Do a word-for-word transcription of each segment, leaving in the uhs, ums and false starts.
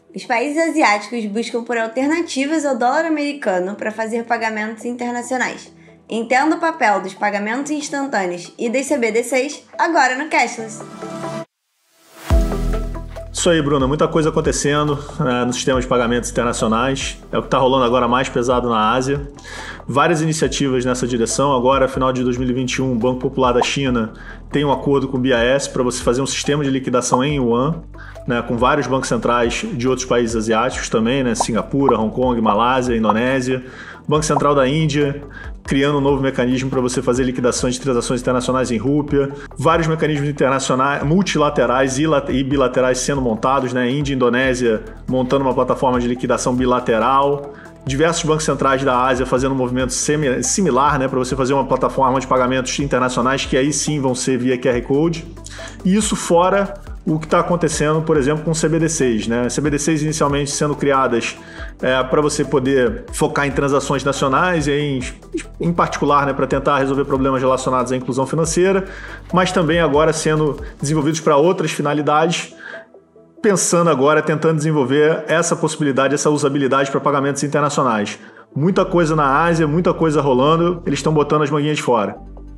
Os países asiáticos buscam por alternativas ao dólar americano para fazer pagamentos internacionais. Entenda o papel dos pagamentos instantâneos e das C B D Cs agora no Cashless. Isso aí, Bruna. Muita coisa acontecendo né, no sistema de pagamentos internacionais. É o que está rolando agora mais pesado na Ásia. Várias iniciativas nessa direção. Agora, final de dois mil e vinte e um, o Banco Popular da China tem um acordo com o B I A S para você fazer um sistema de liquidação em yuan, né, com vários bancos centrais de outros países asiáticos também, né, Singapura, Hong Kong, Malásia, Indonésia. Banco Central da Índia criando um novo mecanismo para você fazer liquidações de transações internacionais em rúpia. Vários mecanismos internacionais, multilaterais e bilaterais sendo montados, né? Índia e Indonésia montando uma plataforma de liquidação bilateral. Diversos bancos centrais da Ásia fazendo um movimento similar, né, para você fazer uma plataforma de pagamentos internacionais que aí sim vão ser via Q R Code. E isso fora o que está acontecendo, por exemplo, com C B D Cs, né? C B D Cs inicialmente sendo criadas é, para você poder focar em transações nacionais, em, em particular, né, para tentar resolver problemas relacionados à inclusão financeira, mas também agora sendo desenvolvidos para outras finalidades, pensando agora, tentando desenvolver essa possibilidade, essa usabilidade para pagamentos internacionais. Muita coisa na Ásia, muita coisa rolando, eles estão botando as manguinhas de fora.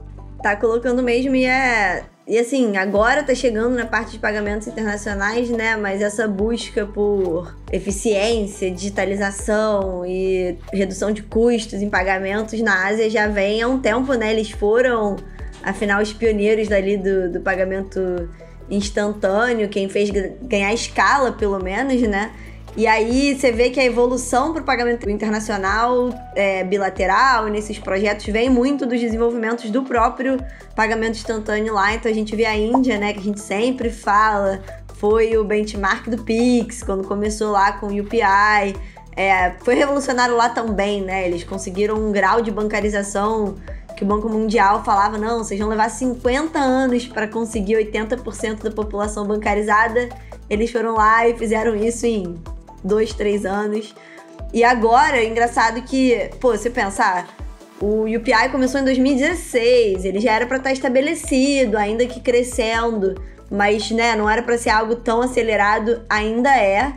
Tá colocando mesmo e é... E assim, agora tá chegando na parte de pagamentos internacionais, né? Mas essa busca por eficiência, digitalização e redução de custos em pagamentos na Ásia já vem há um tempo, né? Eles foram, afinal, os pioneiros dali do, do pagamento instantâneo, quem fez ganhar escala, pelo menos, né? E aí você vê que a evolução para o pagamento internacional é, bilateral nesses projetos vem muito dos desenvolvimentos do próprio pagamento instantâneo lá. Então a gente vê a Índia, né, que a gente sempre fala, foi o benchmark do Pix, quando começou lá com o U P I. É, foi revolucionário lá também, né? Eles conseguiram um grau de bancarização que o Banco Mundial falava, não, vocês vão levar cinquenta anos para conseguir oitenta por cento da população bancarizada. Eles foram lá e fizeram isso em dois, três anos. E agora, é engraçado que, pô, você pensar, o U P I começou em dois mil e dezesseis, ele já era para estar estabelecido, ainda que crescendo, mas, né, não era para ser algo tão acelerado, ainda é.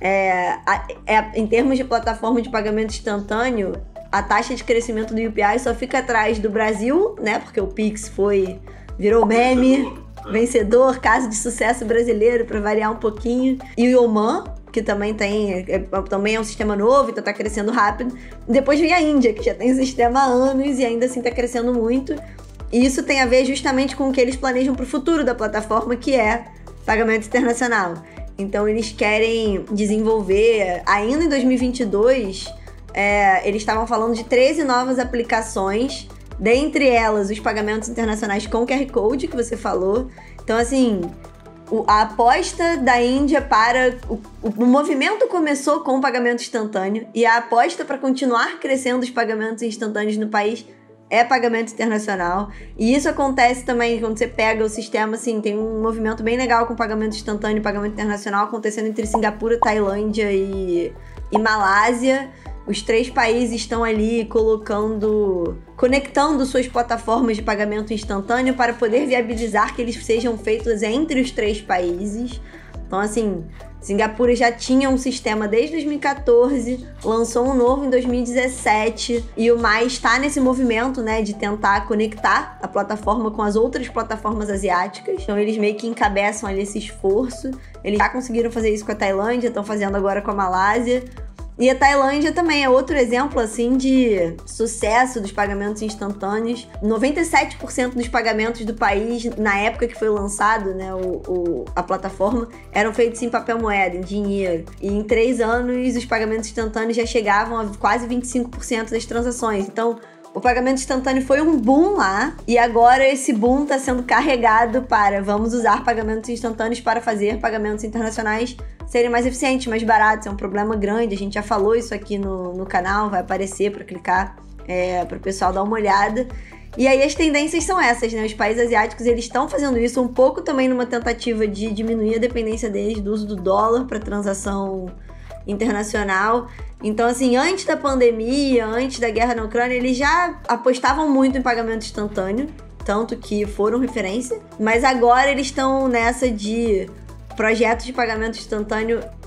É, é. Em termos de plataforma de pagamento instantâneo, a taxa de crescimento do U P I só fica atrás do Brasil, né, porque o Pix foi, virou meme, vencedor, caso de sucesso brasileiro, para variar um pouquinho, e o Oman, que também tem, é, também é um sistema novo, então tá crescendo rápido. Depois vem a Índia, que já tem o sistema há anos e ainda assim tá crescendo muito. E isso tem a ver justamente com o que eles planejam pro futuro da plataforma, que é pagamento internacional. Então eles querem desenvolver, ainda em dois mil e vinte e dois, é, eles estavam falando de treze novas aplicações, dentre elas os pagamentos internacionais com Q R Code, que você falou. Então assim, a aposta da Índia para... O, o movimento começou com o pagamento instantâneo e a aposta para continuar crescendo os pagamentos instantâneos no país é pagamento internacional. E isso acontece também quando você pega o sistema, assim, tem um movimento bem legal com pagamento instantâneo e pagamento internacional acontecendo entre Singapura, Tailândia e, e Malásia. Os três países estão ali colocando, conectando suas plataformas de pagamento instantâneo para poder viabilizar que eles sejam feitos entre os três países. Então, assim, Singapura já tinha um sistema desde dois mil e catorze, lançou um novo em dois mil e dezessete, e o Mais está nesse movimento, né, de tentar conectar a plataforma com as outras plataformas asiáticas. Então, eles meio que encabeçam ali esse esforço. Eles já conseguiram fazer isso com a Tailândia, estão fazendo agora com a Malásia. E a Tailândia também é outro exemplo, assim, de sucesso dos pagamentos instantâneos. noventa e sete por cento dos pagamentos do país, na época que foi lançado, né, o, o, a plataforma, eram feitos em papel moeda, em dinheiro. E em três anos, os pagamentos instantâneos já chegavam a quase vinte e cinco por cento das transações. Então, o pagamento instantâneo foi um boom lá, e agora esse boom está sendo carregado para vamos usar pagamentos instantâneos para fazer pagamentos internacionais serem mais eficientes, mais baratos. É um problema grande, a gente já falou isso aqui no, no canal, vai aparecer para clicar, é, para o pessoal dar uma olhada. E aí as tendências são essas, né? Os países asiáticos, eles estão fazendo isso um pouco também numa tentativa de diminuir a dependência deles do uso do dólar para transação internacional. Então, assim, antes da pandemia, antes da guerra na Ucrânia, eles já apostavam muito em pagamento instantâneo, tanto que foram referência, mas agora eles estão nessa de projetos de pagamento instantâneo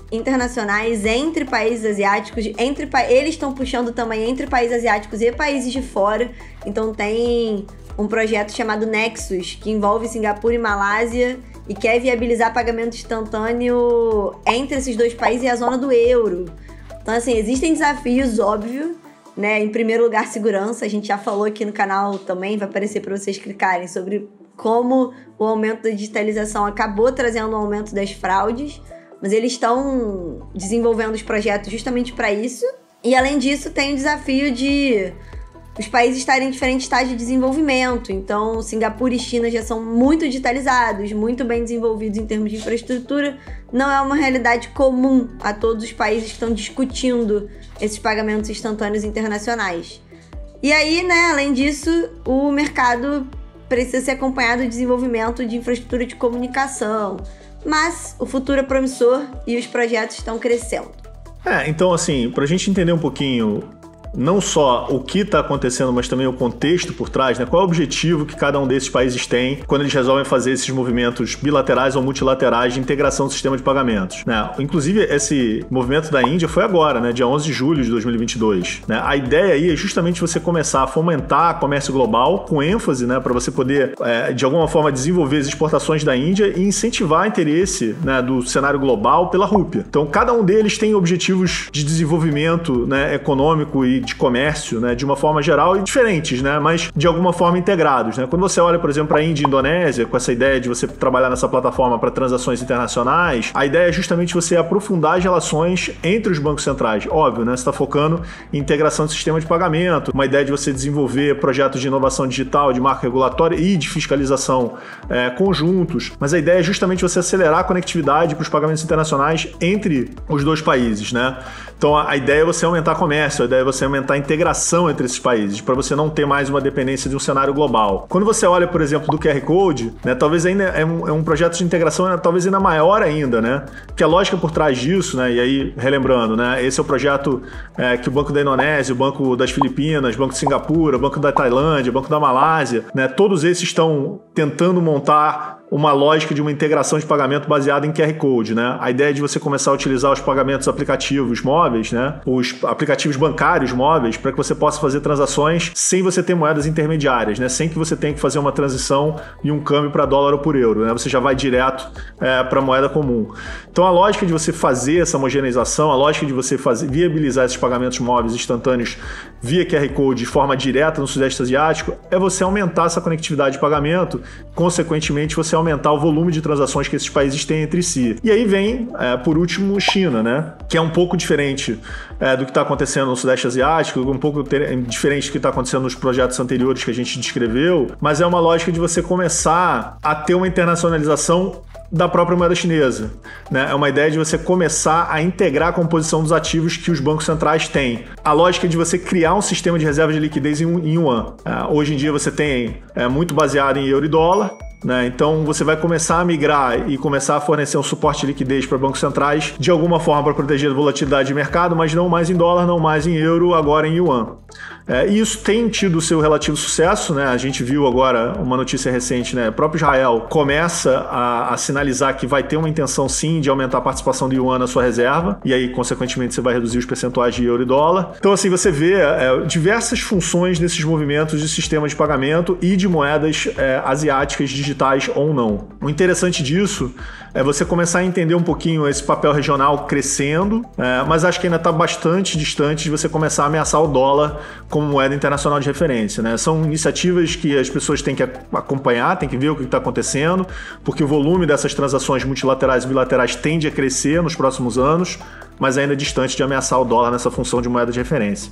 internacionais entre países asiáticos, entre pa... eles estão puxando também entre países asiáticos e países de fora. Então tem um projeto chamado Nexus, que envolve Singapura e Malásia e quer viabilizar pagamento instantâneo entre esses dois países e a zona do euro. Então, assim, existem desafios, óbvio, né? Em primeiro lugar, segurança. A gente já falou aqui no canal também, vai aparecer para vocês clicarem, sobre como o aumento da digitalização acabou trazendo um aumento das fraudes, mas eles estão desenvolvendo os projetos justamente para isso. E, além disso, tem o desafio de os países estarem em diferentes estágios de desenvolvimento. Então, Singapura e China já são muito digitalizados, muito bem desenvolvidos em termos de infraestrutura. Não é uma realidade comum a todos os países que estão discutindo esses pagamentos instantâneos internacionais. E aí, né, além disso, o mercado precisa ser acompanhado do desenvolvimento de infraestrutura de comunicação. Mas o futuro é promissor e os projetos estão crescendo. É, então assim, para a gente entender um pouquinho não só o que está acontecendo, mas também o contexto por trás, né? Qual é o objetivo que cada um desses países tem quando eles resolvem fazer esses movimentos bilaterais ou multilaterais de integração do sistema de pagamentos, né? Inclusive, esse movimento da Índia foi agora, né? Dia onze de julho de dois mil e vinte e dois. Né? A ideia aí é justamente você começar a fomentar comércio global com ênfase, né? Para você poder, é, de alguma forma, desenvolver as exportações da Índia e incentivar o interesse, né, do cenário global pela rúpia. Então, cada um deles tem objetivos de desenvolvimento, né, econômico e de comércio, né, de uma forma geral e diferentes, né, mas de alguma forma integrados, né. Quando você olha, por exemplo, para a Índia e Indonésia, com essa ideia de você trabalhar nessa plataforma para transações internacionais, a ideia é justamente você aprofundar as relações entre os bancos centrais. Óbvio, né, você está focando em integração do sistema de pagamento, uma ideia de você desenvolver projetos de inovação digital, de marca regulatória e de fiscalização é, conjuntos, mas a ideia é justamente você acelerar a conectividade para os pagamentos internacionais entre os dois países, né. Então a ideia é você aumentar comércio, a ideia é você aumentar a integração entre esses países, para você não ter mais uma dependência de um cenário global. Quando você olha, por exemplo, do Q R Code, né, talvez ainda é um, é um projeto de integração né, talvez ainda maior ainda, né? Que a lógica por trás disso, né, e aí relembrando, né, esse é o projeto é, que o Banco da Indonésia, o Banco das Filipinas, o Banco de Singapura, o Banco da Tailândia, o Banco da Malásia, né, todos esses estão tentando montar uma lógica de uma integração de pagamento baseada em Q R Code, né? A ideia é de você começar a utilizar os pagamentos aplicativos móveis, né? Os aplicativos bancários móveis, para que você possa fazer transações sem você ter moedas intermediárias, né? Sem que você tenha que fazer uma transição e um câmbio para dólar ou por euro, né? Você já vai direto é, para a moeda comum. Então a lógica de você fazer essa homogeneização, a lógica de você fazer, viabilizar esses pagamentos móveis instantâneos via Q R Code de forma direta no Sudeste Asiático é você aumentar essa conectividade de pagamento, consequentemente você aumentar o volume de transações que esses países têm entre si. E aí vem, é, por último, China, né? Que é um pouco diferente é, do que está acontecendo no Sudeste Asiático, um pouco ter, diferente do que está acontecendo nos projetos anteriores que a gente descreveu, mas é uma lógica de você começar a ter uma internacionalização da própria moeda chinesa, né? É uma ideia de você começar a integrar a composição dos ativos que os bancos centrais têm. A lógica de você criar um sistema de reserva de liquidez em, em yuan. É, hoje em dia você tem é, muito baseado em euro e dólar, né? Então você vai começar a migrar e começar a fornecer um suporte de liquidez para bancos centrais de alguma forma para proteger a volatilidade de mercado, mas não mais em dólar, não mais em euro, agora em yuan. É, e isso tem tido o seu relativo sucesso, né? A gente viu agora uma notícia recente, né? O próprio Israel começa a, a sinalizar que vai ter uma intenção sim de aumentar a participação do yuan na sua reserva, e aí consequentemente você vai reduzir os percentuais de euro e dólar. Então assim, você vê é, diversas funções desses movimentos de sistema de pagamento e de moedas é, asiáticas digitais ou não. O interessante disso é você começar a entender um pouquinho esse papel regional crescendo, é, mas acho que ainda está bastante distante de você começar a ameaçar o dólar como moeda internacional de referência, né? São iniciativas que as pessoas têm que acompanhar, têm que ver o que está acontecendo, porque o volume dessas transações multilaterais e bilaterais tende a crescer nos próximos anos, mas ainda é distante de ameaçar o dólar nessa função de moeda de referência.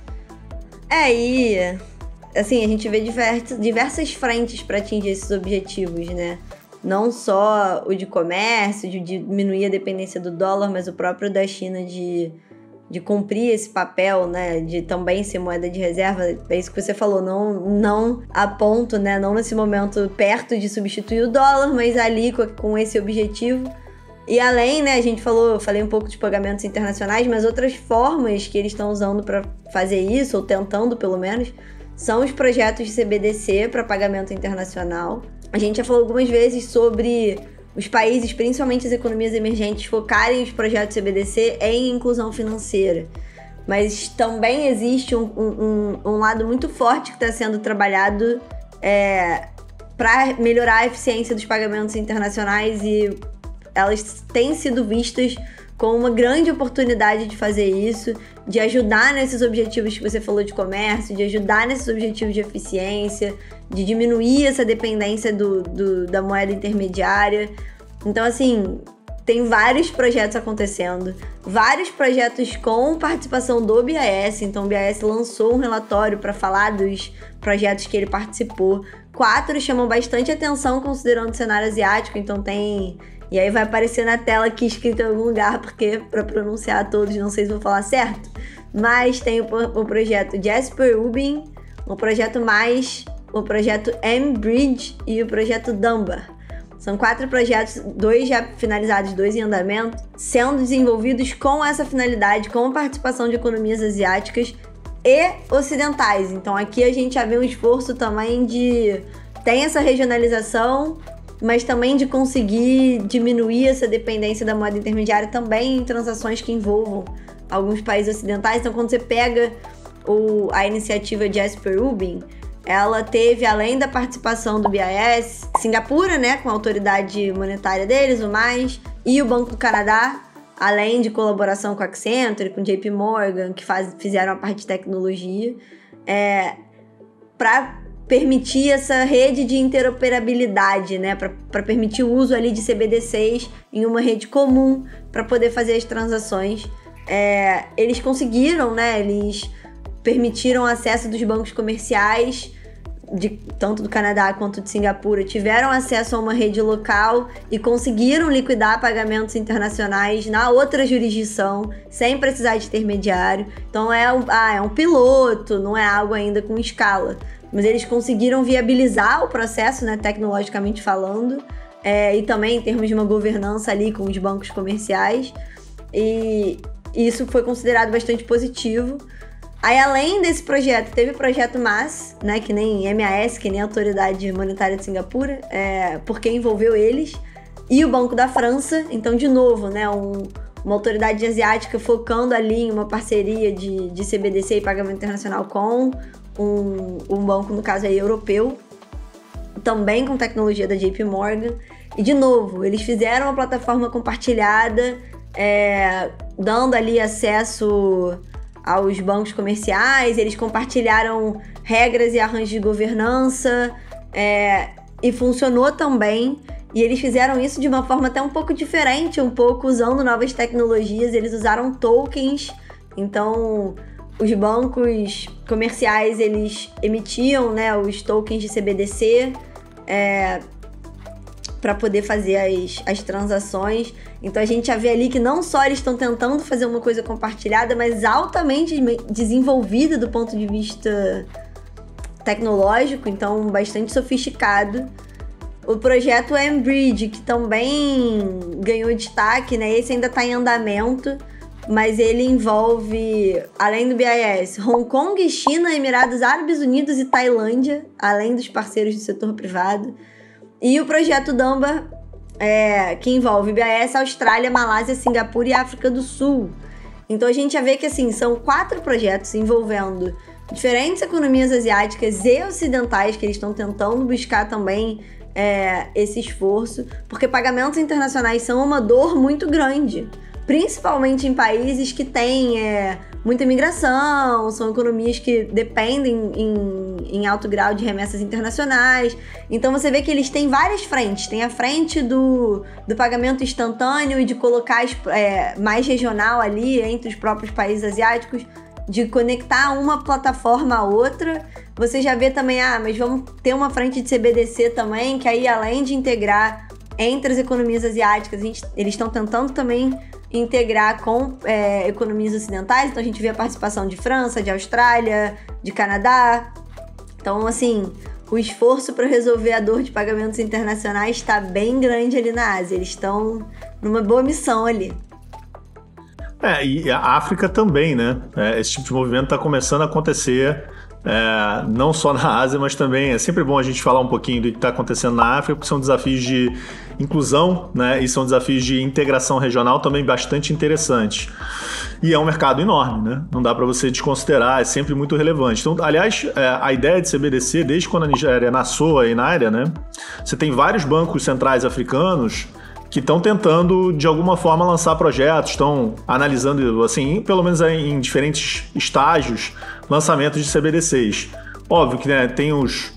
É, e assim, a gente vê diversas, diversas frentes para atingir esses objetivos, né? Não só o de comércio, de diminuir a dependência do dólar, mas o próprio da China de, de cumprir esse papel, né? De também ser moeda de reserva. É isso que você falou, não, não a ponto, né? Não nesse momento perto de substituir o dólar, mas ali com, com esse objetivo. E além, né, a gente falou, eu falei um pouco de pagamentos internacionais, mas outras formas que eles estão usando para fazer isso, ou tentando pelo menos, são os projetos de C B D C para pagamento internacional. A gente já falou algumas vezes sobre os países, principalmente as economias emergentes, focarem os projetos C B D C em inclusão financeira. Mas também existe um, um, um lado muito forte que está sendo trabalhado é, para melhorar a eficiência dos pagamentos internacionais, e elas têm sido vistas como uma grande oportunidade de fazer isso, de ajudar nesses objetivos que você falou de comércio, de ajudar nesses objetivos de eficiência, de diminuir essa dependência do, do, da moeda intermediária. Então, assim, tem vários projetos acontecendo, vários projetos com participação do B I A S. Então, o B I A S lançou um relatório para falar dos projetos que ele participou. Quatro chamam bastante atenção considerando o cenário asiático, então tem... E aí vai aparecer na tela aqui escrito em algum lugar, porque para pronunciar todos não sei se vou falar certo. Mas tem o, o projeto Jasper Ubin, o projeto Mais, o projeto M-Bridge e o projeto Dunbar. São quatro projetos, dois já finalizados, dois em andamento, sendo desenvolvidos com essa finalidade, com a participação de economias asiáticas e ocidentais. Então aqui a gente já vê um esforço também de... Tem essa regionalização, mas também de conseguir diminuir essa dependência da moeda intermediária também em transações que envolvam alguns países ocidentais. Então, quando você pega o, a iniciativa Jasper Ubin, ela teve, além da participação do B I A S, Singapura, né, com a autoridade monetária deles, o Mais, e o Banco do Canadá, além de colaboração com a Accenture, com J P Morgan, que faz, fizeram a parte de tecnologia, é, para permitir essa rede de interoperabilidade, né, para permitir o uso ali de C B D Cs em uma rede comum para poder fazer as transações. É, eles conseguiram, né, eles permitiram acesso dos bancos comerciais, de, tanto do Canadá quanto de Singapura, tiveram acesso a uma rede local e conseguiram liquidar pagamentos internacionais na outra jurisdição, sem precisar de intermediário. Então é um, ah, é um piloto, não é algo ainda com escala. Mas eles conseguiram viabilizar o processo, né, tecnologicamente falando, é, e também em termos de uma governança ali com os bancos comerciais, e isso foi considerado bastante positivo. Aí, além desse projeto, teve o projeto M A S, né, que nem M A S, que nem a Autoridade Monetária de Singapura, é, porque envolveu eles, e o Banco da França. Então, de novo, né, um, uma autoridade asiática focando ali em uma parceria de, de C B D C e pagamento internacional com Um, um banco, no caso aí, europeu, também com tecnologia da J P Morgan. E, de novo, eles fizeram uma plataforma compartilhada, é, dando ali acesso aos bancos comerciais, eles compartilharam regras e arranjos de governança, é, e funcionou também. E eles fizeram isso de uma forma até um pouco diferente, um pouco usando novas tecnologias. Eles usaram tokens, então... Os bancos comerciais, eles emitiam, né, os tokens de C B D C é, para poder fazer as, as transações. Então, a gente já vê ali que não só eles estão tentando fazer uma coisa compartilhada, mas altamente desenvolvida do ponto de vista tecnológico, então bastante sofisticado. O projeto M-Bridge, que também ganhou destaque, né, esse ainda está em andamento, mas ele envolve, além do B I A S, Hong Kong, China, Emirados Árabes Unidos e Tailândia, além dos parceiros do setor privado. E o projeto Dunbar, é, que envolve B I A S, Austrália, Malásia, Singapura e África do Sul. Então a gente já vê que assim, são quatro projetos envolvendo diferentes economias asiáticas e ocidentais, que eles estão tentando buscar também é, esse esforço, porque pagamentos internacionais são uma dor muito grande, principalmente em países que têm é, muita imigração, são economias que dependem em, em alto grau de remessas internacionais. Então você vê que eles têm várias frentes. Tem a frente do, do pagamento instantâneo e de colocar é, mais regional ali entre os próprios países asiáticos, de conectar uma plataforma a outra. Você já vê também, ah, mas vamos ter uma frente de C B D C também, que aí além de integrar entre as economias asiáticas, a gente, eles estão tentando também integrar com é, economias ocidentais. Então a gente vê a participação de França, de Austrália, de Canadá. Então, assim, o esforço para resolver a dor de pagamentos internacionais está bem grande ali na Ásia. Eles estão numa boa missão ali. É, e a África também, né? É, esse tipo de movimento está começando a acontecer é, não só na Ásia, mas também é sempre bom a gente falar um pouquinho do que está acontecendo na África, porque são desafios de inclusão, né, e são desafios de integração regional também bastante interessantes. E é um mercado enorme, né? Não dá para você desconsiderar, é sempre muito relevante. Então, aliás, é, a ideia de C B D C, desde quando a Nigéria nasceu aí na área, né, você tem vários bancos centrais africanos que estão tentando, de alguma forma, lançar projetos, estão analisando, assim, pelo menos em diferentes estágios, lançamentos de C B D Cs. Óbvio que, né, tem os,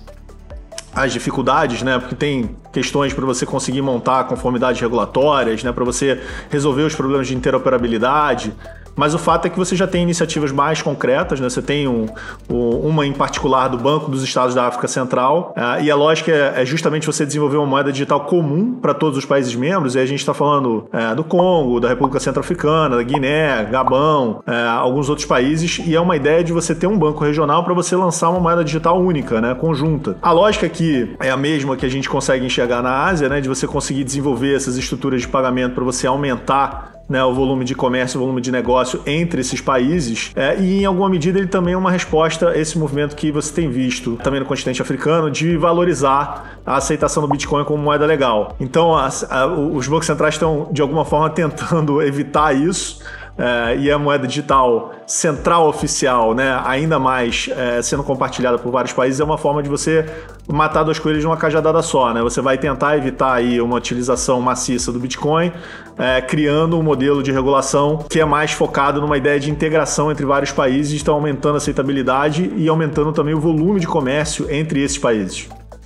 as dificuldades, né, porque tem questões para você conseguir montar conformidades regulatórias, né, para você resolver os problemas de interoperabilidade. Mas o fato é que você já tem iniciativas mais concretas, né? Você tem um, um, uma em particular do Banco dos Estados da África Central, uh, e a lógica é, é justamente você desenvolver uma moeda digital comum para todos os países membros, e a gente está falando uh, do Congo, da República Centro-Africana, da Guiné, Gabão, uh, alguns outros países, e é uma ideia de você ter um banco regional para você lançar uma moeda digital única, né? Conjunta. A lógica aqui é a mesma que a gente consegue enxergar na Ásia, né? De você conseguir desenvolver essas estruturas de pagamento para você aumentar, né, o volume de comércio, o volume de negócio entre esses países, é, e em alguma medida ele também é uma resposta a esse movimento que você tem visto também no continente africano de valorizar a aceitação do Bitcoin como moeda legal. Então a, a, os bancos centrais estão de alguma forma tentando evitar isso. É, e a moeda digital central oficial, né, ainda mais é, sendo compartilhada por vários países, é uma forma de você matar dois coelhos numa cajadada só, né? Você vai tentar evitar aí uma utilização maciça do Bitcoin, é, criando um modelo de regulação que é mais focado numa ideia de integração entre vários países, estão aumentando a aceitabilidade e aumentando também o volume de comércio entre esses países.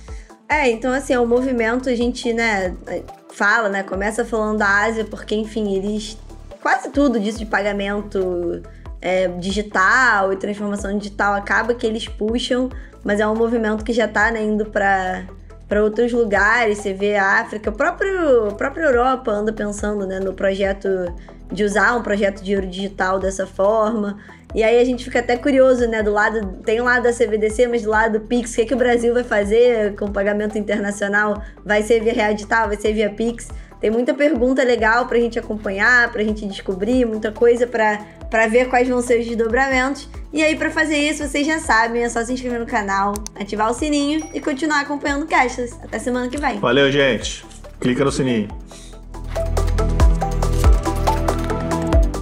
É, então assim, é um movimento, a gente, né, fala, né, começa falando da Ásia, porque, enfim, eles quase tudo disso de pagamento é, digital e transformação digital acaba que eles puxam, mas é um movimento que já está, né, indo para para outros lugares. Você vê a África, a própria, a própria Europa anda pensando, né, no projeto de usar um projeto de euro digital dessa forma. E aí a gente fica até curioso, né, do lado, tem o lado da C B D C, mas do lado do Pix, o que, é que o Brasil vai fazer com pagamento internacional? Vai ser via real digital, vai ser via Pix? Tem muita pergunta legal pra gente acompanhar, pra gente descobrir, muita coisa pra, pra ver quais vão ser os desdobramentos. E aí, pra fazer isso, vocês já sabem, é só se inscrever no canal, ativar o sininho e continuar acompanhando o Cashless. Até semana que vem. Valeu, gente. Clica no sininho.